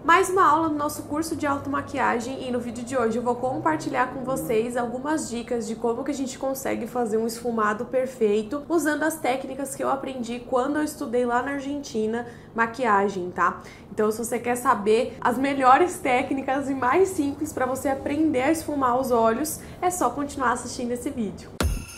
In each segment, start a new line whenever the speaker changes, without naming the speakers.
Mais uma aula no nosso curso de automaquiagem e no vídeo de hoje eu vou compartilhar com vocês algumas dicas de como que a gente consegue fazer um esfumado perfeito usando as técnicas que eu aprendi quando eu estudei lá na Argentina maquiagem, tá? Então se você quer saber as melhores técnicas e mais simples para você aprender a esfumar os olhos, é só continuar assistindo esse vídeo.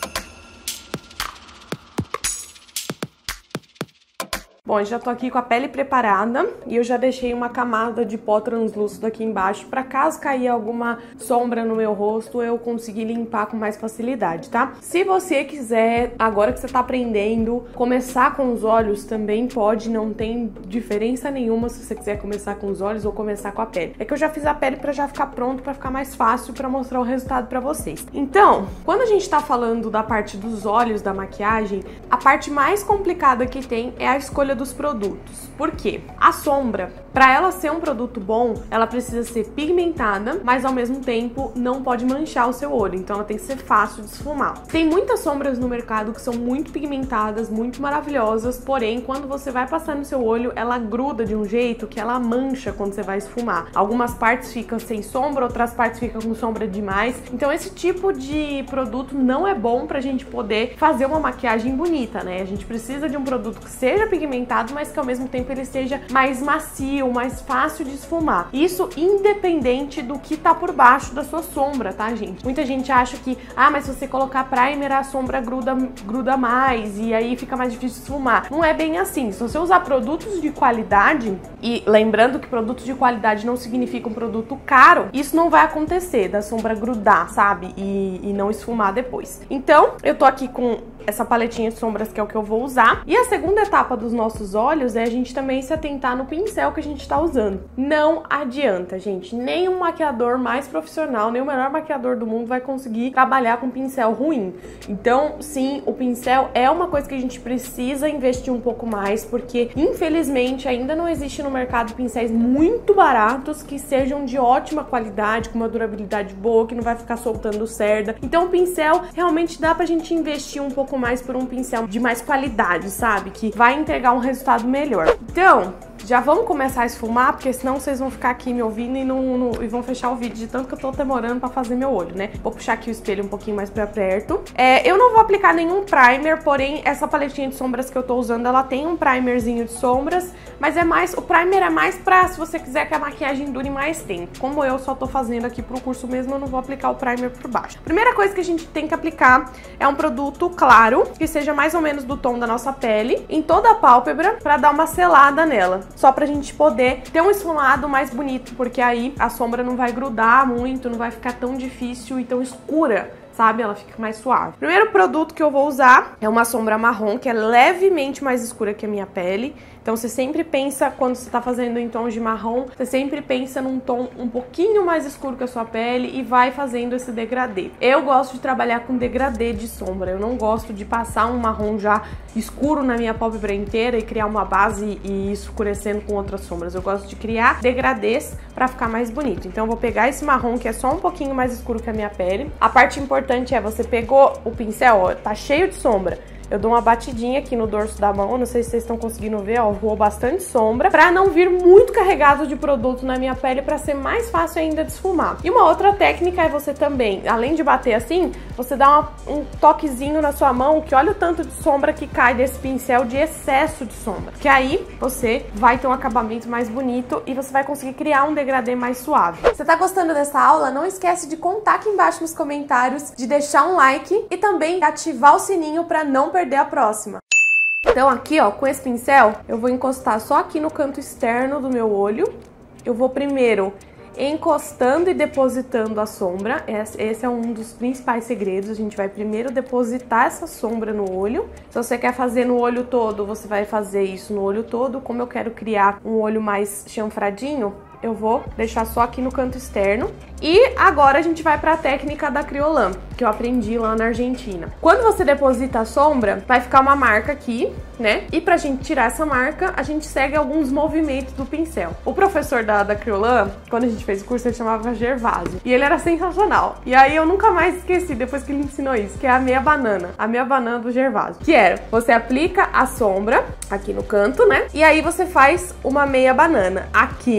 Bom, eu já tô aqui com a pele preparada e eu já deixei uma camada de pó translúcido aqui embaixo para caso cair alguma sombra no meu rosto eu conseguir limpar com mais facilidade, tá? Se você quiser, agora que você tá aprendendo, começar com os olhos também pode, não tem diferença nenhuma se você quiser começar com os olhos ou começar com a pele. É que eu já fiz a pele para já ficar pronto, para ficar mais fácil para mostrar o resultado para vocês. Então, quando a gente tá falando da parte dos olhos da maquiagem, a parte mais complicada que tem é a escolha dos produtos. Por quê? A sombra, para ela ser um produto bom, ela precisa ser pigmentada, mas ao mesmo tempo não pode manchar o seu olho, então ela tem que ser fácil de esfumar. Tem muitas sombras no mercado que são muito pigmentadas, muito maravilhosas, porém quando você vai passar no seu olho, ela gruda de um jeito que ela mancha quando você vai esfumar. Algumas partes ficam sem sombra, outras partes ficam com sombra demais. Então esse tipo de produto não é bom pra gente poder fazer uma maquiagem bonita, né? A gente precisa de um produto que seja pigmentado, mas que ao mesmo tempo ele seja mais macio, mais fácil de esfumar. Isso independente do que tá por baixo da sua sombra, tá, gente? Muita gente acha que, mas se você colocar primer, a sombra gruda mais e aí fica mais difícil de esfumar. Não é bem assim. Se você usar produtos de qualidade, e lembrando que produtos de qualidade não significa um produto caro, isso não vai acontecer, da sombra grudar, sabe? E não esfumar depois. Então, eu tô aqui com essa paletinha de sombras que é o que eu vou usar. E a segunda etapa dos nossos olhos é a gente também se atentar no pincel que a gente tá usando. Não adianta, gente. Nenhum maquiador mais profissional, nem o melhor maquiador do mundo vai conseguir trabalhar com pincel ruim. Então, sim, o pincel é uma coisa que a gente precisa investir um pouco mais, porque infelizmente ainda não existe no mercado pincéis muito baratos que sejam de ótima qualidade, com uma durabilidade boa, que não vai ficar soltando cerda. Então, o pincel realmente dá pra gente investir um pouco mais por um pincel de mais qualidade, sabe? Que vai entregar um resultado melhor. Então, já vamos começar a esfumar, porque senão vocês vão ficar aqui me ouvindo e vão fechar o vídeo de tanto que eu tô demorando pra fazer meu olho, né? Vou puxar aqui o espelho um pouquinho mais pra perto. Eu não vou aplicar nenhum primer, porém essa paletinha de sombras que eu tô usando, ela tem um primerzinho de sombras, mas o primer é mais pra se você quiser que a maquiagem dure mais tempo. Como eu só tô fazendo aqui pro curso mesmo, eu não vou aplicar o primer por baixo. Primeira coisa que a gente tem que aplicar é um produto claro, que seja mais ou menos do tom da nossa pele, em toda a pálpebra, pra dar uma selada nela. Só pra gente poder ter um esfumado mais bonito, porque aí a sombra não vai grudar muito, não vai ficar tão difícil e tão escura, sabe? Ela fica mais suave. O primeiro produto que eu vou usar é uma sombra marrom, que é levemente mais escura que a minha pele. Então você sempre pensa, quando você tá fazendo em tons de marrom, você sempre pensa num tom um pouquinho mais escuro que a sua pele e vai fazendo esse degradê. Eu gosto de trabalhar com degradê de sombra, eu não gosto de passar um marrom já escuro na minha pálpebra inteira e criar uma base e ir escurecendo com outras sombras. Eu gosto de criar degradês pra ficar mais bonito. Então eu vou pegar esse marrom que é só um pouquinho mais escuro que a minha pele. A parte importante é, você pegou o pincel, ó, tá cheio de sombra. Eu dou uma batidinha aqui no dorso da mão, não sei se vocês estão conseguindo ver, ó, voou bastante sombra, pra não vir muito carregado de produto na minha pele, pra ser mais fácil ainda de esfumar. E uma outra técnica é você também, além de bater assim, você dá um toquezinho na sua mão, que olha o tanto de sombra que cai desse pincel, de excesso de sombra. Que aí você vai ter um acabamento mais bonito e você vai conseguir criar um degradê mais suave. Se você tá gostando dessa aula, não esquece de contar aqui embaixo nos comentários, de deixar um like e também ativar o sininho pra não perder a próxima. Então aqui, ó, com esse pincel, eu vou encostar só aqui no canto externo do meu olho. Eu vou primeiro encostando e depositando a sombra. Esse é um dos principais segredos. A gente vai primeiro depositar essa sombra no olho. Se você quer fazer no olho todo, você vai fazer isso no olho todo. Como eu quero criar um olho mais chanfradinho, eu vou deixar só aqui no canto externo. E agora a gente vai para a técnica da Kryolan, que eu aprendi lá na Argentina. Quando você deposita a sombra, vai ficar uma marca aqui, né? E pra gente tirar essa marca, a gente segue alguns movimentos do pincel. O professor da Kryolan, quando a gente fez o curso, ele chamava Gervásio. E ele era sensacional. E aí eu nunca mais esqueci, depois que ele ensinou isso, que é a meia banana. A meia banana do Gervásio. Que era, você aplica a sombra aqui no canto, né? E aí você faz uma meia banana aqui no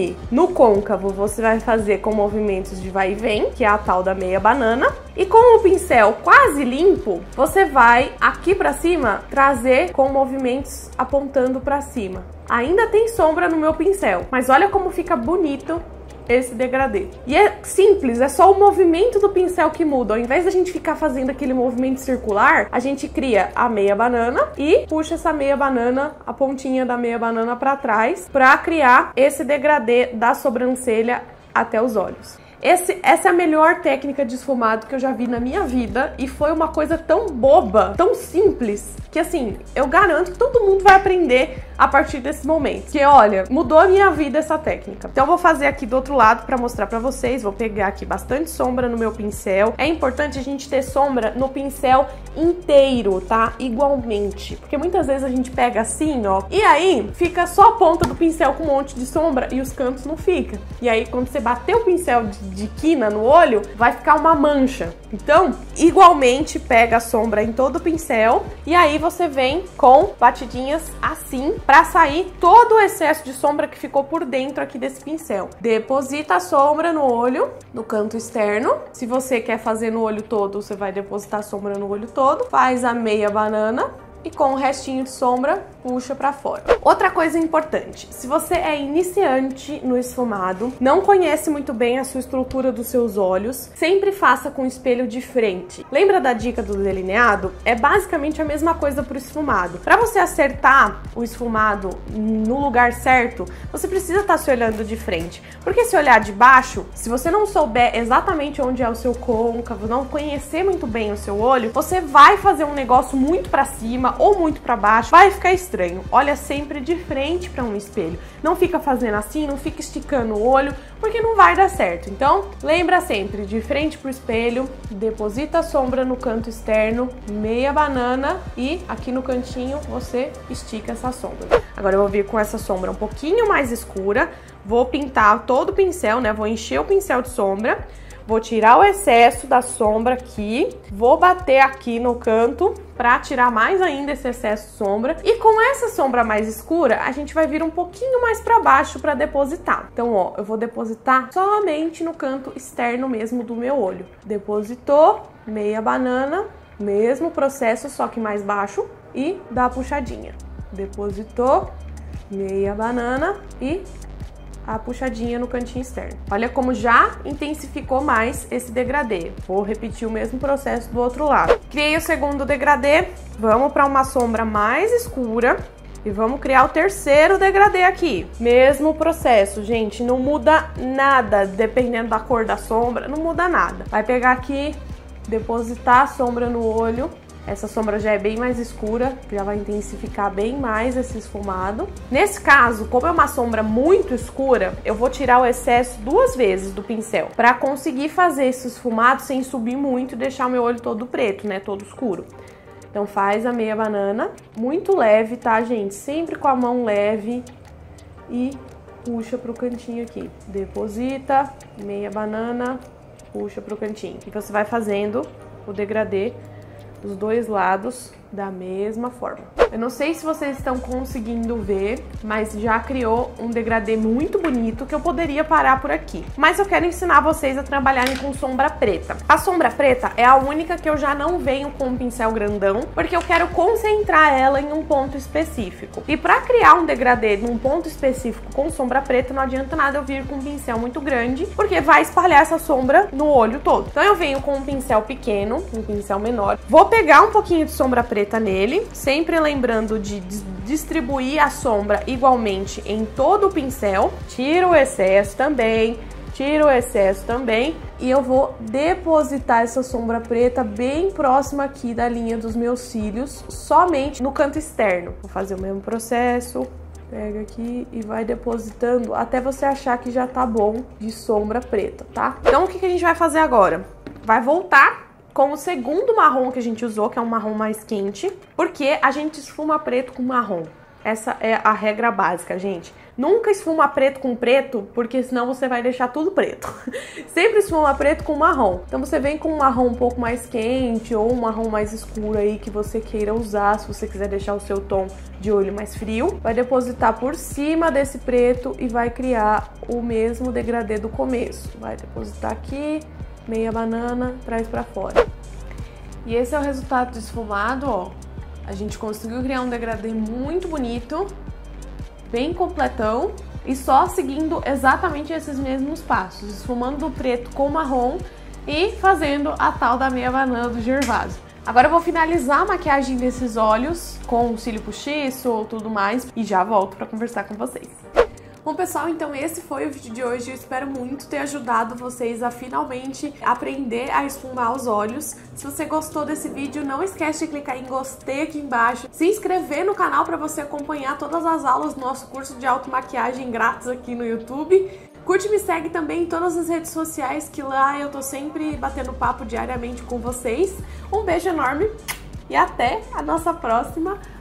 côncavo, você vai fazer com movimentos de vai e vem, que é a tal da meia banana. E com o pincel quase limpo, você vai aqui pra cima trazer com movimentos apontando pra cima. Ainda tem sombra no meu pincel, mas olha como fica bonito esse degradê. E é simples, é só o movimento do pincel que muda. Ao invés da gente ficar fazendo aquele movimento circular, a gente cria a meia banana e puxa essa meia banana, a pontinha da meia banana pra trás, pra criar esse degradê da sobrancelha até os olhos. Essa é a melhor técnica de esfumado que eu já vi na minha vida e foi uma coisa tão boba, tão simples, que assim, eu garanto que todo mundo vai aprender a partir desse momento. Que olha, mudou a minha vida essa técnica. Então eu vou fazer aqui do outro lado pra mostrar pra vocês, vou pegar aqui bastante sombra no meu pincel. É importante a gente ter sombra no pincel inteiro, tá? Igualmente, porque muitas vezes a gente pega assim, ó, e aí fica só a ponta do pincel com um monte de sombra e os cantos não fica. E aí quando você bater o pincel de quina no olho, vai ficar uma mancha. Então, igualmente, pega a sombra em todo o pincel e aí você vem com batidinhas assim pra sair todo o excesso de sombra que ficou por dentro aqui desse pincel. Deposita a sombra no olho, no canto externo. Se você quer fazer no olho todo, você vai depositar a sombra no olho todo. Faz a meia banana e com o restinho de sombra, puxa pra fora. Outra coisa importante, se você é iniciante no esfumado, não conhece muito bem a sua estrutura dos seus olhos, sempre faça com o espelho de frente. Lembra da dica do delineado? É basicamente a mesma coisa pro esfumado. Pra você acertar o esfumado no lugar certo, você precisa estar se olhando de frente. Porque se olhar de baixo, se você não souber exatamente onde é o seu côncavo, não conhecer muito bem o seu olho, você vai fazer um negócio muito pra cima ou muito pra baixo, vai ficar estranho. Olha sempre de frente pra um espelho. Não fica fazendo assim, não fica esticando o olho, porque não vai dar certo. Então, lembra sempre, de frente pro espelho, deposita a sombra no canto externo, meia banana e aqui no cantinho você estica essa sombra. Agora eu vou vir com essa sombra um pouquinho mais escura, vou pintar todo o pincel, né? Vou encher o pincel de sombra. Vou tirar o excesso da sombra aqui, vou bater aqui no canto pra tirar mais ainda esse excesso de sombra. E com essa sombra mais escura, a gente vai vir um pouquinho mais pra baixo pra depositar. Então, ó, eu vou depositar somente no canto externo mesmo do meu olho. Depositou, meia banana, mesmo processo, só que mais baixo, e dá a puxadinha. Depositou, meia banana e a puxadinha no cantinho externo. Olha como já intensificou mais esse degradê. Vou repetir o mesmo processo do outro lado. Criei o segundo degradê, vamos para uma sombra mais escura e vamos criar o terceiro degradê aqui. Mesmo processo, gente, não muda nada, dependendo da cor da sombra, não muda nada. Vai pegar aqui, depositar a sombra no olho. Essa sombra já é bem mais escura, já vai intensificar bem mais esse esfumado. Nesse caso, como é uma sombra muito escura, eu vou tirar o excesso 2 vezes do pincel, para conseguir fazer esse esfumado sem subir muito e deixar o meu olho todo preto, né, todo escuro. Então faz a meia banana, muito leve, tá, gente? Sempre com a mão leve e puxa pro cantinho aqui. Deposita, meia banana, puxa pro cantinho. E você vai fazendo o degradê dos dois lados da mesma forma. Eu não sei se vocês estão conseguindo ver, mas já criou um degradê muito bonito que eu poderia parar por aqui. Mas eu quero ensinar vocês a trabalharem com sombra preta. A sombra preta é a única que eu já não venho com um pincel grandão, porque eu quero concentrar ela em um ponto específico. E para criar um degradê num ponto específico com sombra preta, não adianta nada eu vir com um pincel muito grande, porque vai espalhar essa sombra no olho todo. Então eu venho com um pincel pequeno, um pincel menor. Vou pegar um pouquinho de sombra preta nele, sempre lembrando de distribuir a sombra igualmente em todo o pincel. Tira o excesso também, tira o excesso também. E eu vou depositar essa sombra preta bem próxima aqui da linha dos meus cílios, somente no canto externo. Vou fazer o mesmo processo. Pega aqui e vai depositando até você achar que já tá bom de sombra preta, tá? Então o que a gente vai fazer agora? Vai voltar com o segundo marrom que a gente usou, que é um marrom mais quente, porque a gente esfuma preto com marrom. Essa é a regra básica, gente. Nunca esfuma preto com preto, porque senão você vai deixar tudo preto. Sempre esfuma preto com marrom. Então você vem com um marrom um pouco mais quente ou um marrom mais escuro aí que você queira usar, se você quiser deixar o seu tom de olho mais frio. Vai depositar por cima desse preto e vai criar o mesmo degradê do começo. Vai depositar aqui, meia banana, traz pra fora. E esse é o resultado do esfumado, ó. A gente conseguiu criar um degradê muito bonito, bem completão, e só seguindo exatamente esses mesmos passos, esfumando do preto com marrom e fazendo a tal da meia banana do Gervásio. Agora eu vou finalizar a maquiagem desses olhos com o cílio postiço ou tudo mais e já volto para conversar com vocês. Bom, pessoal, então esse foi o vídeo de hoje. Eu espero muito ter ajudado vocês a finalmente aprender a esfumar os olhos. Se você gostou desse vídeo, não esquece de clicar em gostei aqui embaixo, se inscrever no canal para você acompanhar todas as aulas do nosso curso de automaquiagem grátis aqui no YouTube. Curte e me segue também em todas as redes sociais, que lá eu tô sempre batendo papo diariamente com vocês. Um beijo enorme e até a nossa próxima